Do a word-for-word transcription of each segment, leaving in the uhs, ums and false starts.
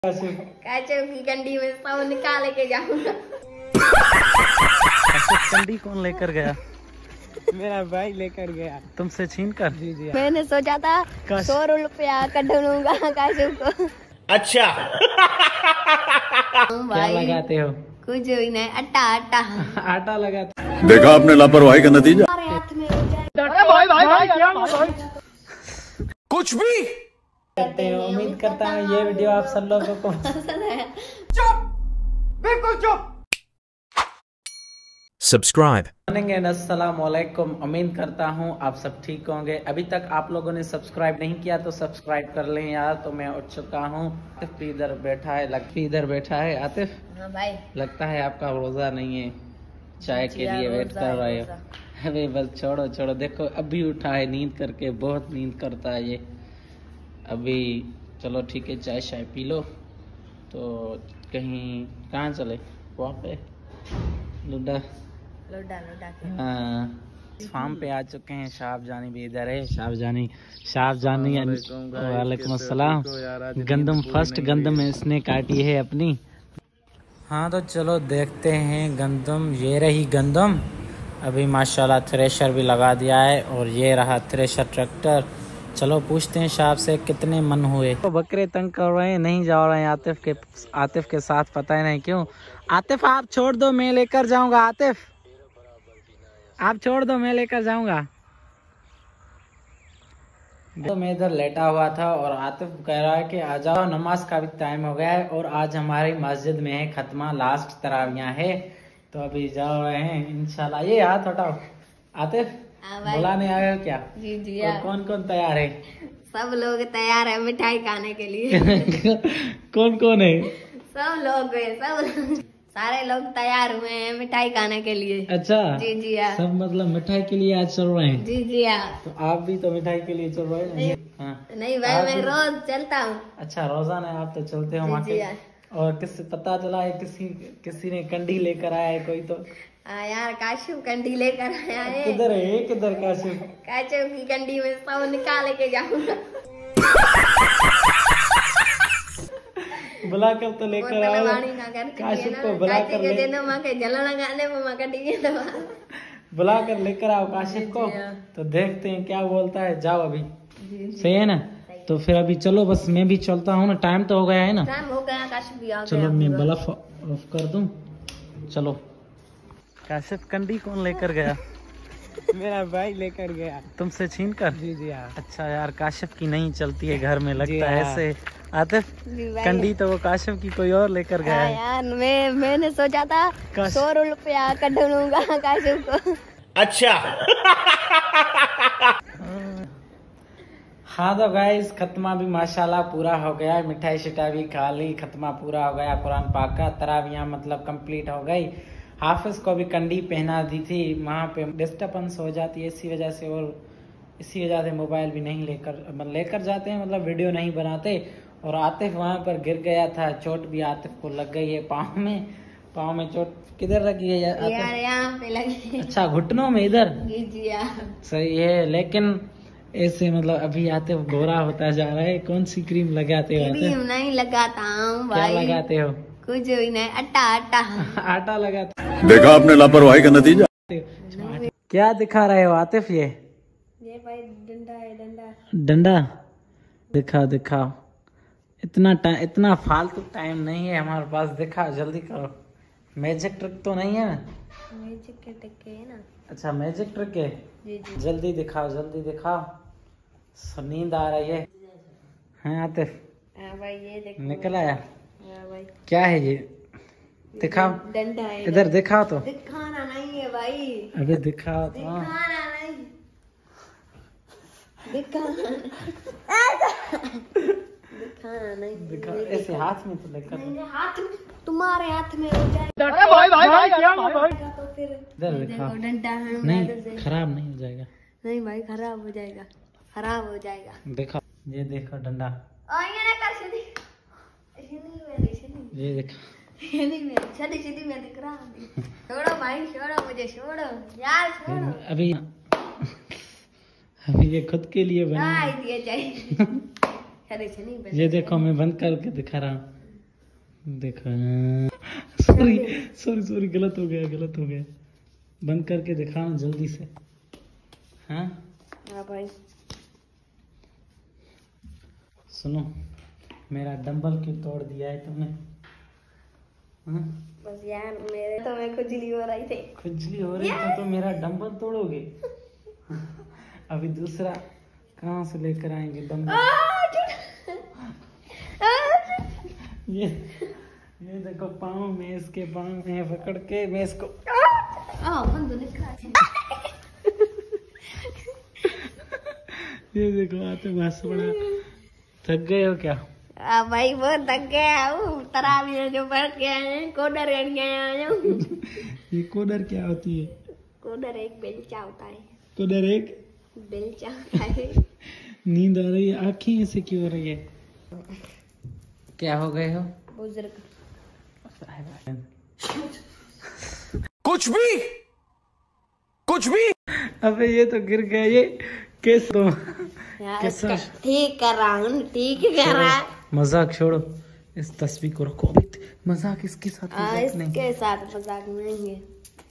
काचू की कंडी में सब निकाल के जाऊंगा। कंडी कौन लेकर गया? मेरा भाई लेकर गया, तुमसे छीन कर। जी जी। मैंने सोचा था सौ रुपया कट लूंगा काचू को। अच्छा क्या लगाते हो? कुछ भी नहीं, आटा आटा आटा लगाते। देखा आपने लापरवाही का नतीजा। हमारे हाथ में हो जाए। भाई भाई भाई क्या भाई कुछ भी करते हैं। उम्मीद करता हूँ ये वीडियो आप सब लोगों को पसंद है। चुप, बिल्कुल चुप। सब्सक्राइब बनेंगे। अस्सलाम वालेकुम। उम्मीद करता हूँ आप सब ठीक होंगे। अभी तक आप लोगों ने सब्सक्राइब नहीं किया तो सब्सक्राइब कर लें यार। तो मैं उठ चुका हूँ। आतिफ भी इधर बैठा है, लक्ष्मी इधर बैठा है। आतिफ हाँ भाई, लगता है आपका रोजा नहीं है, चाय के लिए वेट कर रहे हो। अरे बस छोड़ो छोड़ो, देखो अभी उठा है नींद करके, बहुत नींद करता है ये। अभी चलो ठीक है, चाय शाय पी लो। तो कहीं कहाँ चले? वहाँ पे लुड्डा लोडा लोडा के। हाँ, फार्म पे आ चुके हैं। शाहब जानी भी इधर है। शाहब जानी शाहब जानी वालेकुम अस्सलाम। गंदम फर्स्ट गंदम इसने काटी है अपनी। हाँ तो चलो देखते हैं गंदम। ये रही गंदम। अभी माशाल्लाह थ्रेशर भी लगा दिया है और ये रहा थ्रेशर ट्रैक्टर। चलो पूछते हैं शाहब से कितने मन हुए। तो बकरे तंग कर रहे हैं, नहीं जा रहे हैं आतिफ के आतिफ के साथ, पता है नहीं क्यों। आतिफ आप छोड़ दो, मैं लेकर जाऊंगा। आतिफ आप छोड़ दो, मैं लेकर जाऊंगा। तो मैं इधर लेटा हुआ था और आतिफ कह रहा है कि आ जाओ, नमाज का भी टाइम हो गया है और आज हमारी मस्जिद में है खत्मा, लास्ट तरावियां है। तो अभी जा रहे हैं इंशाल्लाह। ये हाथ हटाओ। आतिफ बुलाने आए हो क्या? जी जी। और कौन कौन तैयार है? सब लोग तैयार है मिठाई खाने के लिए। कौन कौन है? सब लोग है, सब सारे लोग तैयार हुए हैं मिठाई खाने के लिए। अच्छा जी जी हाँ। सब मतलब मिठाई के लिए आज चल रहे हैं। जी जी हाँ। तो आप भी तो मिठाई के लिए चल रहे हैं? नहीं, हाँ। नहीं भाई, मैं रोज चलता हूँ। अच्छा रोजाना आप तो चलते हो वहाँ जी के। हाँ। और किस पता चला है किसी किसी ने कंडी लेकर आया है कोई तो? हाँ यार, काशू कंडी लेकर आया है। किधर है? किधर काशिफ? काशू की कंडी में सब निकाल के जाऊंगा। बुला कर तो लेकर आओ काशिफ को। बुला कर ले बुला कर लेकर आओ काशिफ को। तो देखते हैं क्या बोलता है। जाओ अभी। सही है ना? तो फिर अभी चलो, बस मैं भी चलता हूँ ना, टाइम तो हो गया है ना। टाइम हो गया, काशिफ भी आ गया। चलो मैं बल्ब ऑफ कर दूं। चलो। काशिफ कंडी कौन लेकर गया? मेरा भाई लेकर गया, तुमसे छीन कर। जी जी हाँ। अच्छा यार, काशिफ की नहीं चलती है घर में, लगता है हाँ। ऐसे। आतिफ कंडी तो वो काशिफ की कोई और लेकर गया है। यार मैं मैंने सोचा था सौ रुपया कट लूंगा काशिफ को। अच्छा हाँ तो गाइस, खत्मा भी माशाल्लाह पूरा हो गया है। मिठाई शिठाई भी खा ली, खत्मा पूरा हो गया। कुरान पाक का तरावियां मतलब कंप्लीट हो गई। हाफिज को भी कंडी पहना दी थी। वहाँ पे डिस्टर्बेंस हो जाती है इसी वजह से, और इसी वजह से मोबाइल भी नहीं लेकर मतलब लेकर जाते हैं, मतलब वीडियो नहीं बनाते। और आतिफ वहाँ पर गिर गया था, चोट भी आतिफ को लग गई है पाँव में। पाँव में चोट किधर लगी है यार? यार यहाँ पे लगी। अच्छा घुटनों में इधर। जी जी यार। सही है, लेकिन ऐसे मतलब अभी आते हो गोरा होता जा रहा है। कौन सी क्रीम लगाते हो? क्रीम नहीं लगाता हूँ क्या भाई। लगाते हो? कुछ भी नहीं, आटा आटा आटा लगाते। देखा आपने लापरवाही का नतीजा। क्या दिखा रहे हो आतिफ? ये ये भाई डंडा है, डंडा डंडा दिखा दिखाओ। इतना टाइम इतना फालतू टाइम नहीं है हमारे पास। दिखा जल्दी करो। मैजिक ट्रिक तो नहीं है? मैजिक के टिक्के है ना। अच्छा मैजिक ट्रिक है। जी जी। जल्दी दिखाओ, जल्दी दिखाओ। नींद आ रही है। हैं आतिफ? हाँ भाई, ये देखो निकल आया। हाँ भाई, क्या है ये? दिखाओ, डंडा है। इधर दिखाओ तो। दिखाना नहीं है भाई, अबे दिखाओ तो। दिखाना नहीं, दिखाना दिखाना नहीं। दिखा ऐसे हाथ में तो लेकर। नहीं, हाथ में, तुम्हारे हाथ में हो जाए भाई भाई भाई क्या भाई तो फिर इधर दिखाओ। देखो डंडा है उधर नहीं से। खराब नहीं हो जाएगा। नहीं भाई, खराब हो जाएगा, खराब हो जाएगा। देखो ये देखो डंडा। और ये ना कर सीधी सीधी मेरी सीधी ये देखो सीधी मेरी सीधी सीधी मैं दिख रहा हूँ। छोड़ो भाई, छोड़ो मुझे, छोड़ो यार, छोड़ो। अभी अभी ये खुद के लिए बना ना है। दिया चाहिए। सीधी सीधी ये देखो मैं बंद करके दिखा रहा हूँ। देखो सॉरी सॉरी सॉरी गलत हो गया गलत हो गया। बंद करके दिखाओ जल्दी से। हाँ हाँ भाई सुनो, मेरा डंबल क्यों तोड़ दिया है तुमने? हाँ? बस यार मेरे तो मैं खुजली हो रही थी। खुजली हो रही थी तो मेरा डंबल तोड़ोगे? अभी दूसरा कहाँ से लेकर आएंगे डंबल? ये ये देखो पाँव में, इसके पाँव में पकड़ के मैं इसको ये देखो आते बस बड़ा। थक गए हो क्या? आ भाई बहुत थक गया हूँ। तरावी जो पढ़ के आए हैं, कोडर कर के आए हूँ। ये कोडर क्या होती है? कोडर एक बेलचा होता है। कोडर एक बेलचा होता है। नींद आ रही है, आँखें ऐसे क्यों हो रही है? क्या हो गए हो? बुजुर्ग। कुछ भी कुछ भी। अबे ये तो गिर गया। ये कैसे तो यार कैसा? ठीक कर रहा हूँ, ठीक कर रहा है। मजाक छोड़ो, इस तस्वीर को रखो। अभी मजाक इसके साथ हाँ मजाक नहीं। इसके साथ मजाक नहीं है।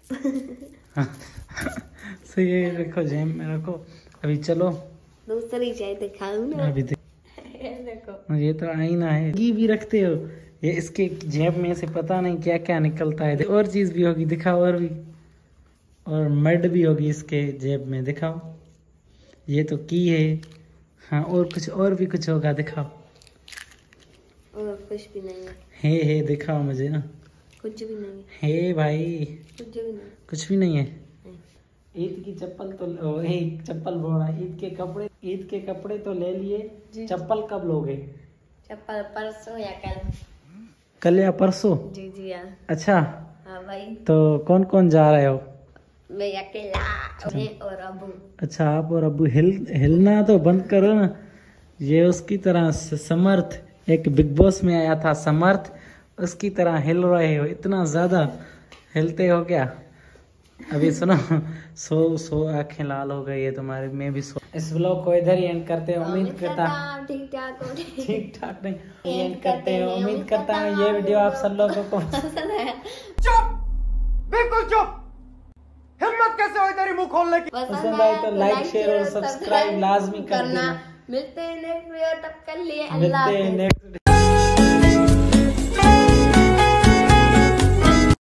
सही है, रखो जेब में रखो। अभी चलो दूसरी चाय दिखाऊं ना। अभी देख, देखो ये तो आईना है। घी भी रखते हो? ये इसके जेब में से पता नहीं क्या क्या निकलता है। और चीज भी होगी, दिखाओ। और भी, और मड भी होगी इसके जेब में, दिखाओ। ये तो की है। हाँ और कुछ और भी कुछ होगा, दिखाओ। और कुछ भी नहीं है। हे हे दिखाओ मुझे ना। कुछ भी नहीं हे भाई कुछ भी नहीं। कुछ भी नहीं है। ईद की चप्पल तो ओ, ए, चप्पल बोला, ईद के कपड़े ईद के कपड़े तो ले लिए, चप्पल कब लोगे? चप्पल परसों या कल। कल या परसों? जी जी हाँ। अच्छा हाँ भाई तो कौन कौन जा रहे हो? मैं अकेला मैं और अबू। अच्छा आप और अबू। हिल हिलना तो बंद करो ना। ये उसकी तरह स- समर्थ, एक बिग बॉस में आया था समर्थ, उसकी तरह हिल रहे हो। इतना ज्यादा हिलते हो क्या? अभी सुनो, सो सो आंखें लाल हो गई है तुम्हारी। मैं भी सो। इस व्लॉग को इधर ही एंड करते हैं। उम्मीद करता ठीक ठाक हो। ठीक ठाक नहीं एंड करते हैं। उम्मीद करता हूँ ये वीडियो आप सब लोगों को चुप, बिल्कुल चुप। हिम्मत कैसे हो इधर ही मुंह खोलने की? पसंद आए तो लाइक शेयर और सब्सक्राइब लाजमी कर देना। मिलते हैं नेक्स्ट वीडियो, तब कर लिए अल्लाह मिलते हैं हाफिज। नेक्स्ट